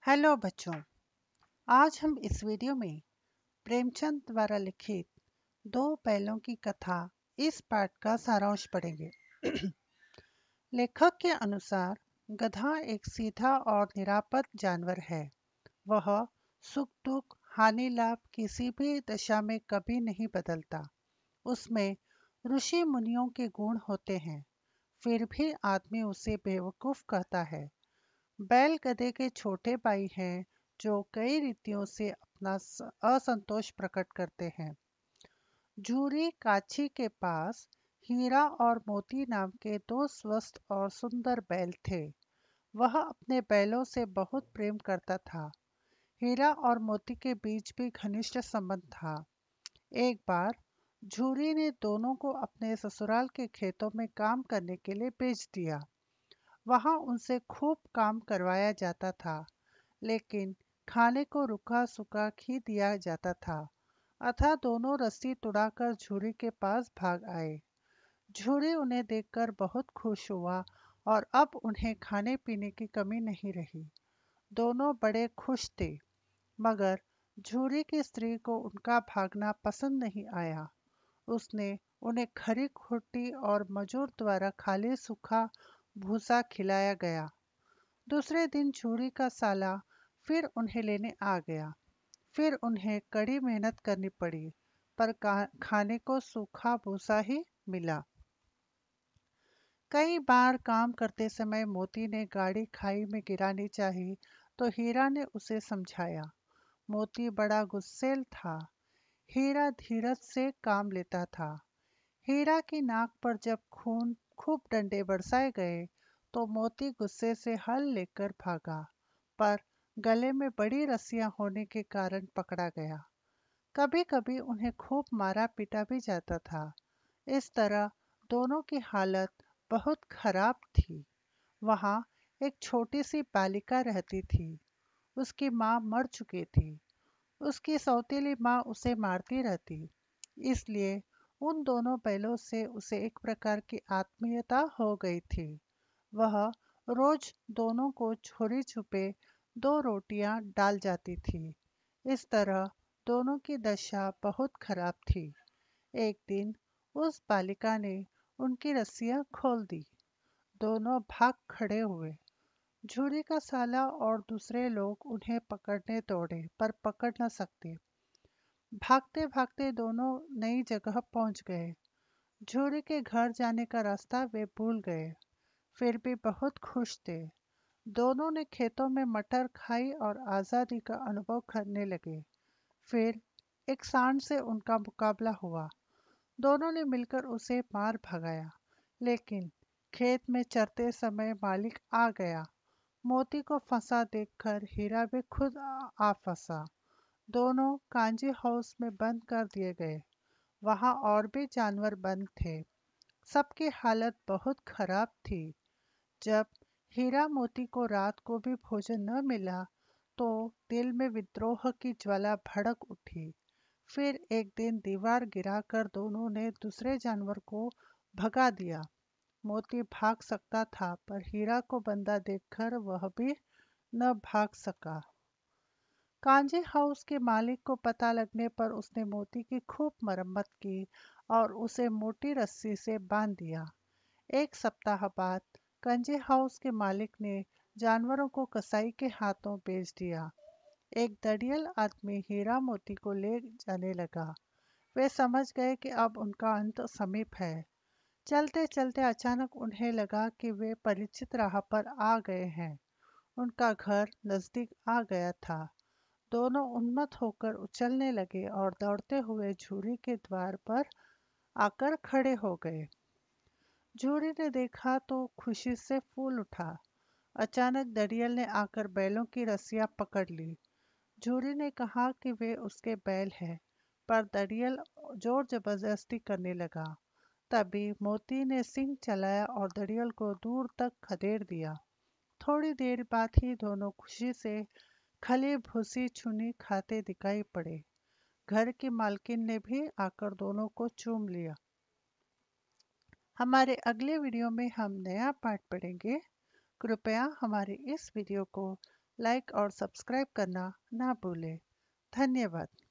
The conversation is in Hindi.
हेलो बच्चों। आज हम इस वीडियो में प्रेमचंद द्वारा लिखित दो बैलों की कथा इस पाठ का सारांश पढ़ेंगे। लेखक के अनुसार गधा एक सीधा और निरापद जानवर है। वह सुख दुख हानि लाभ किसी भी दशा में कभी नहीं बदलता। उसमें ऋषि मुनियों के गुण होते हैं, फिर भी आदमी उसे बेवकूफ कहता है। बैल गधे के छोटे भाई हैं जो कई रीतियों से अपना असंतोष प्रकट करते हैं। झूरी काछी के पास हीरा और मोती नाम के दो स्वस्थ और सुंदर बैल थे। वह अपने बैलों से बहुत प्रेम करता था। हीरा और मोती के बीच भी घनिष्ठ संबंध था। एक बार झूरी ने दोनों को अपने ससुराल के खेतों में काम करने के लिए भेज दिया। वहां उनसे खूब काम करवाया जाता था, लेकिन खाने को रुखा सूखा ही दिया जाता था। अतः दोनों रस्सी तुड़ाकर झूरी के पास भाग आए। झूरी उन्हें देखकर बहुत खुश हुआ और अब उन्हें खाने पीने की कमी नहीं रही। दोनों बड़े खुश थे, मगर झूरी की स्त्री को उनका भागना पसंद नहीं आया। उसने उन्हें खरी खुट्टी और मजूर द्वारा खाली सूखा भूसा खिलाया गया। दूसरे दिन झूरी का साला फिर उन्हें लेने आ गया। फिर उन्हें कड़ी मेहनत करनी पड़ी, पर खाने को सूखा भूसा ही मिला। कई बार काम करते समय मोती ने गाड़ी खाई में गिरानी चाही, तो हीरा ने उसे समझाया। मोती बड़ा गुस्सैल था। हीरा धीरज से काम लेता था। हीरा की नाक पर जब खून खूब डंडे बरसाए गए, तो मोती गुस्से से हल लेकर भागा, पर गले में बड़ी रस्सियां होने के कारण पकड़ा गया। कभी कभी उन्हें खूब मारा पीटा भी जाता था। इस तरह दोनों की हालत बहुत खराब थी। वहां एक छोटी सी बालिका रहती थी। उसकी माँ मर चुकी थी। उसकी सौतेली माँ उसे मारती रहती, इसलिए उन दोनों बैलों से उसे एक प्रकार की आत्मीयता हो गई थी। वह रोज दोनों को चोरी छुपे दो रोटियां डाल जाती थी। इस तरह दोनों की दशा बहुत खराब थी। एक दिन उस बालिका ने उनकी रस्सियां खोल दी। दोनों भाग खड़े हुए। झूरी का साला और दूसरे लोग उन्हें पकड़ने दौड़े, पर पकड़ न सके। भागते भागते दोनों नई जगह पहुंच गए। झूरी के घर जाने का रास्ता वे भूल गए, फिर भी बहुत खुश थे। दोनों ने खेतों में मटर खाई और आज़ादी का अनुभव करने लगे। फिर एक सांड से उनका मुकाबला हुआ। दोनों ने मिलकर उसे मार भगाया, लेकिन खेत में चरते समय मालिक आ गया। मोती को फंसा देखकर हीरा भी खुद आ फंसा। दोनों कांजी हाउस में बंद कर दिए गए। वहां और भी जानवर बंद थे। सबकी हालत बहुत खराब थी। जब हीरा मोती को रात को भी भोजन न मिला, तो दिल में विद्रोह की ज्वाला भड़क उठी। फिर एक दिन दीवार गिराकर दोनों ने दूसरे जानवर को भगा दिया। मोती भाग सकता था, पर हीरा को बंदा देखकर वह भी न भाग सका। कांजी हाउस के मालिक को पता लगने पर उसने मोती की खूब मरम्मत की और उसे मोटी रस्सी से बांध दिया। एक सप्ताह बाद कांजी हाउस के मालिक ने जानवरों को कसाई के हाथों बेच दिया। एक दड़ियल आदमी हीरा मोती को ले जाने लगा। वे समझ गए कि अब उनका अंत समीप है। चलते चलते अचानक उन्हें लगा कि वे परिचित राह पर आ गए हैं। उनका घर नजदीक आ गया था। दोनों उन्मत्त होकर उछलने लगे और दौड़ते हुए झूरी के द्वार पर आकर खड़े हो गए। झूरी ने देखा तो खुशी से फूल उठा। अचानक दड़ियल ने आकर बैलों की रस्सियां पकड़ ली। झूरी ने कहा कि वे उसके बैल हैं, पर दड़ियल जोर जबरदस्ती करने लगा। तभी मोती ने सिंग चलाया और दड़ियल को दूर तक खदेड़ दिया। थोड़ी देर बाद ही दोनों खुशी से खली भूसी चुनी खाते दिखाई पड़े। घर की मालकिन ने भी आकर दोनों को चूम लिया। हमारे अगले वीडियो में हम नया पाठ पढ़ेंगे। कृपया हमारे इस वीडियो को लाइक और सब्सक्राइब करना ना भूलें। धन्यवाद।